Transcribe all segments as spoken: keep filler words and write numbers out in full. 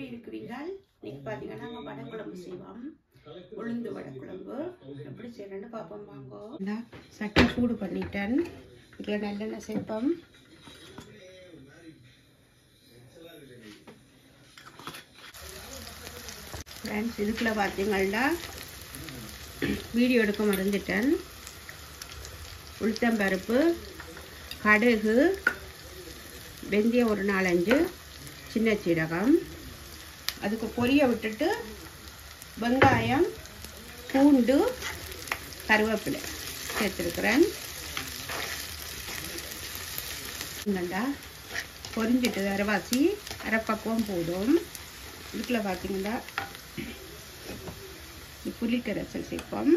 எப்படி இருக்கிறீங்க? இன்னைக்கு பார்த்தீங்கன்னா நாங்கள் வடை குழம்பு செய்வோம். உளுந்து வடை குழம்பு எப்படி செய்யறேன்னு பார்ப்போம் வாங்க. நான் சட்டி சூடு பண்ணிட்டேன். இதில் நல்லெண்ணெய் சேர்ப்போம். ஃப்ரெண்ட்ஸ், இதுக்குள்ள பார்த்தீங்கன்னா வீடியோ எடுக்க மறந்துட்டேன். உளுத்தம்பருப்பு, கடுகு, வெந்தயம் ஒரு நாலஞ்சு, சின்ன சீரகம், அதுக்கு பொரிய விட்டுட்டு வெங்காயம், பூண்டு, கருவேப்பிலை சேர்த்துருக்குறேன். இங்கண்டா பொரிஞ்சிட்டு அரைவாசி அரைப்பக்குவம் போதும். இதுக்குள்ள பார்த்தீங்கன்னா புளிக்கரைசல் சேர்ப்போம்.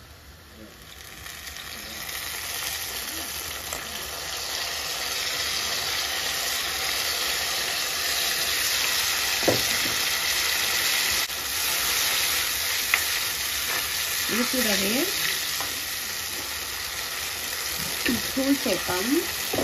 இது கூடவே தூள் சேர்ப்போம்.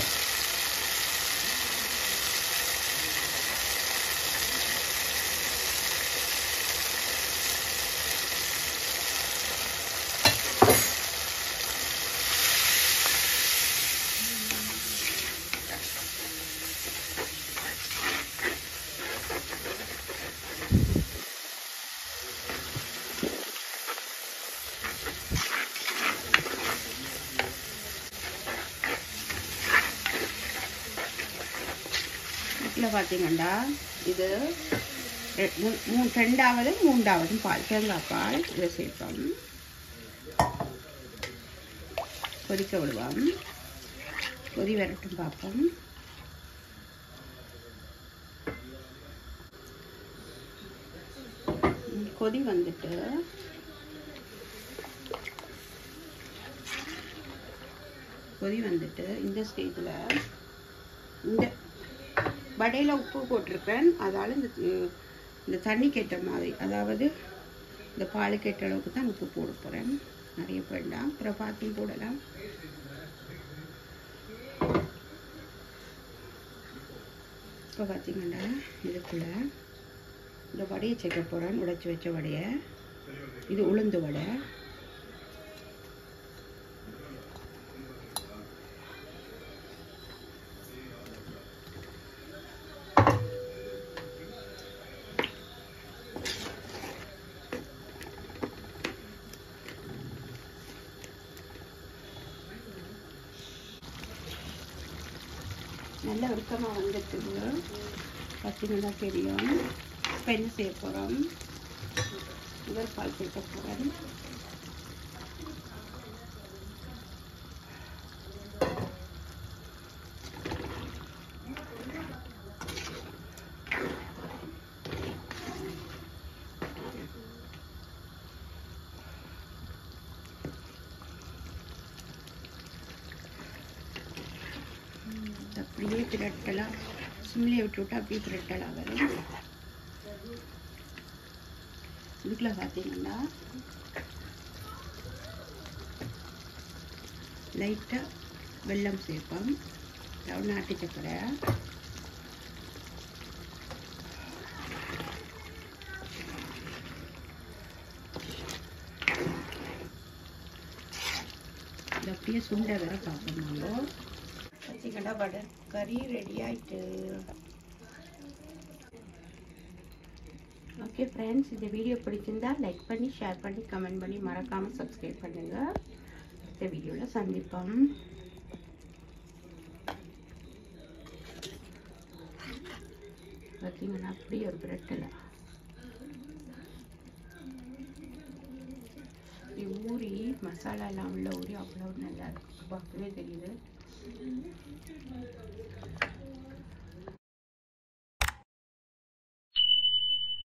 இதில் பார்த்தீங்கன்னா இது மூ ரெண்டாவது மூன்றாவதும் பால், தேங்காய் பால் இதை சேர்ப்போம். கொதிக்க விடுவோம். கொதி வரட்டும் பார்ப்போம். கொதி வந்துட்டு கொதி வந்துட்டு இந்த ஸ்டேஜில் இந்த வடையில் உப்பு போட்டிருப்பேன். அதால் இந்த இந்த தண்ணி கேட்ட மாதிரி, அதாவது இந்த பால் கேட்ட அளவுக்கு தான் உப்பு போட போகிறேன். நிறைய வேண்டாம், அப்புறம் பார்த்தும் போடலாம். இப்போ பார்த்தீங்கன்னா இதுக்குள்ளே இந்த வடையை சேர்க்க போகிறேன். உடைச்சி வச்ச வடையை. இது உளுந்து வடை. நல்ல விருப்பமாக வந்துட்டுங்க. பார்த்தீங்கன்னா தெரியும். இப்போ என்ன செய்ய போகிறோம்? முதல் பால் சேர்க்க போகிறேன். அப்படியே திரட்டலாம். சிம்லேயே விட்டு விட்டு அப்படியே திரட்டலாம் வரும். இதுக்குள்ள பார்த்தீங்கன்னா லைட்டாக வெல்லம் சேர்ப்போம். நாட்டு சக்கரை, இது அப்படியே சுண்டை வர பார்ப்போம். பார்த்தீங்கன்னா வடை கறி ரெடி ஆயிட்டு. ஓகே ஃப்ரெண்ட்ஸ், இந்த வீடியோ பிடிச்சிருந்தா லைக் பண்ணி, ஷேர் பண்ணி, கமெண்ட் பண்ணி, மறக்காமல் சப்ஸ்கிரைப் பண்ணுங்கள். இந்த வீடியோவில் சந்திப்போம். பார்த்தீங்கன்னா அப்படி ஒரு பிரெட்டில் ஊறி மசாலா எல்லாம் உள்ள ஊறி அவ்வளோ நல்லா இருக்கும். பார்க்கவே தெரியுது.